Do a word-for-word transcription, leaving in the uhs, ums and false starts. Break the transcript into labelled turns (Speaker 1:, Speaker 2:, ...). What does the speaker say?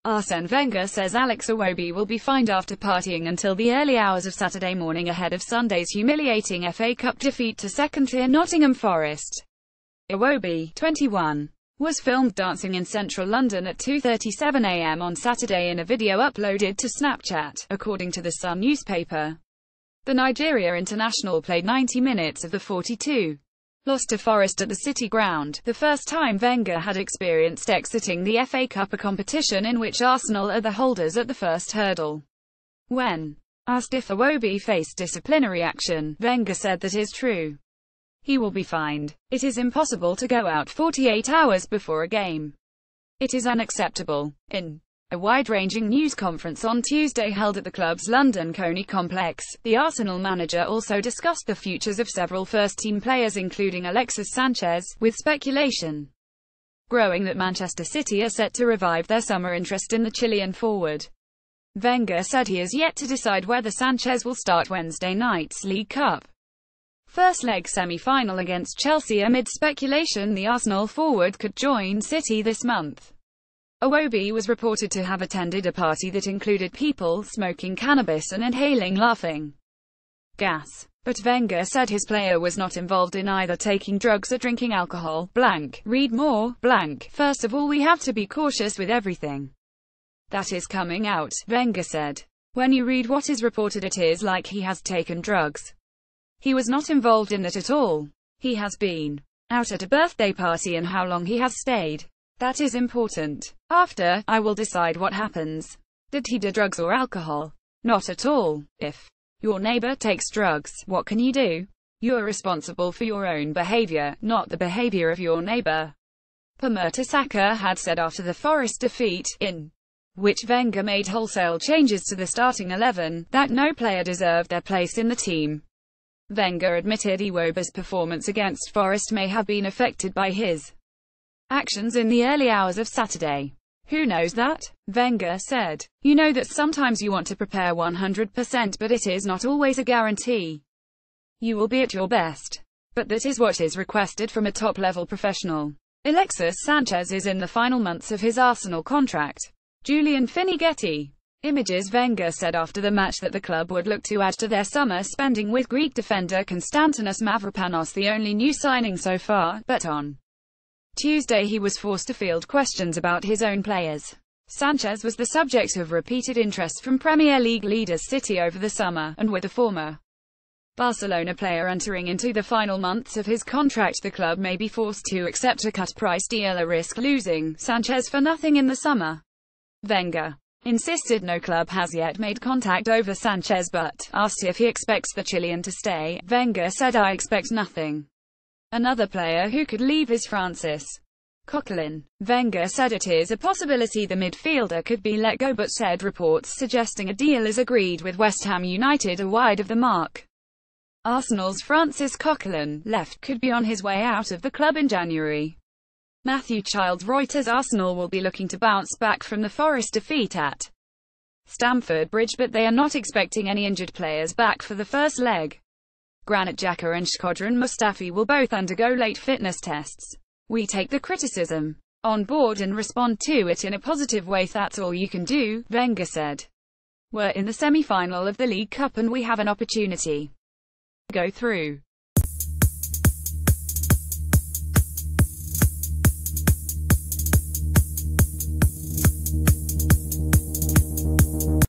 Speaker 1: Arsene Wenger says Alex Iwobi will be fined after partying until the early hours of Saturday morning ahead of Sunday's humiliating F A Cup defeat to second-tier Nottingham Forest. Iwobi, twenty-one, was filmed dancing in central London at two thirty-seven a m on Saturday in a video uploaded to Snapchat, according to the Sun newspaper. The Nigeria international played ninety minutes of the forty-two. Lost to Forest at the City Ground, the first time Wenger had experienced exiting the F A Cup, a competition in which Arsenal are the holders at the first hurdle. When asked if Iwobi faced disciplinary action, Wenger said that is true. He will be fined. It is impossible to go out forty-eight hours before a game. It is unacceptable. In a wide-ranging news conference on Tuesday held at the club's London Coney complex, the Arsenal manager also discussed the futures of several first-team players including Alexis Sanchez, with speculation growing that Manchester City are set to revive their summer interest in the Chilean forward. Wenger said he has yet to decide whether Sanchez will start Wednesday night's League Cup first leg semi-final against Chelsea amid speculation the Arsenal forward could join City this month. Iwobi was reported to have attended a party that included people smoking cannabis and inhaling laughing gas. But Wenger said his player was not involved in either taking drugs or drinking alcohol. Blank. Read more. Blank. First of all, we have to be cautious with everything that is coming out, Wenger said. When you read what is reported, it is like he has taken drugs. He was not involved in that at all. He has been out at a birthday party and how long he has stayed. That is important. After, I will decide what happens. Did he do drugs or alcohol? Not at all. If your neighbor takes drugs, what can you do? You are responsible for your own behavior, not the behavior of your neighbor. Per Mertesacker had said after the Forest defeat, in which Wenger made wholesale changes to the starting eleven, that no player deserved their place in the team. Wenger admitted Iwobi's performance against Forest may have been affected by his actions in the early hours of Saturday. Who knows that? Wenger said. You know that sometimes you want to prepare one hundred percent, but it is not always a guarantee you will be at your best. But that is what is requested from a top-level professional. Alexis Sanchez is in the final months of his Arsenal contract. Julian Finighetti. Images. Wenger said after the match that the club would look to add to their summer spending with Greek defender Konstantinos Mavropanos, the only new signing so far, but on Tuesday he was forced to field questions about his own players. Sanchez was the subject of repeated interest from Premier League leaders City over the summer, and with the former Barcelona player entering into the final months of his contract, the club may be forced to accept a cut-price deal or risk losing Sanchez for nothing in the summer. Wenger insisted no club has yet made contact over Sanchez, but asked if he expects the Chilean to stay, Wenger said, I expect nothing. Another player who could leave is Francis Coquelin. Wenger said it is a possibility the midfielder could be let go, but said reports suggesting a deal is agreed with West Ham United are wide of the mark. Arsenal's Francis Coquelin, left, could be on his way out of the club in January. Matthew Childs. Reuters. Arsenal will be looking to bounce back from the Forest defeat at Stamford Bridge, but they are not expecting any injured players back for the first leg. Granit Xhaka and Shkodran Mustafi will both undergo late fitness tests. We take the criticism on board and respond to it in a positive way. That's all you can do, Wenger said. We're in the semi-final of the League Cup and we have an opportunity to go through.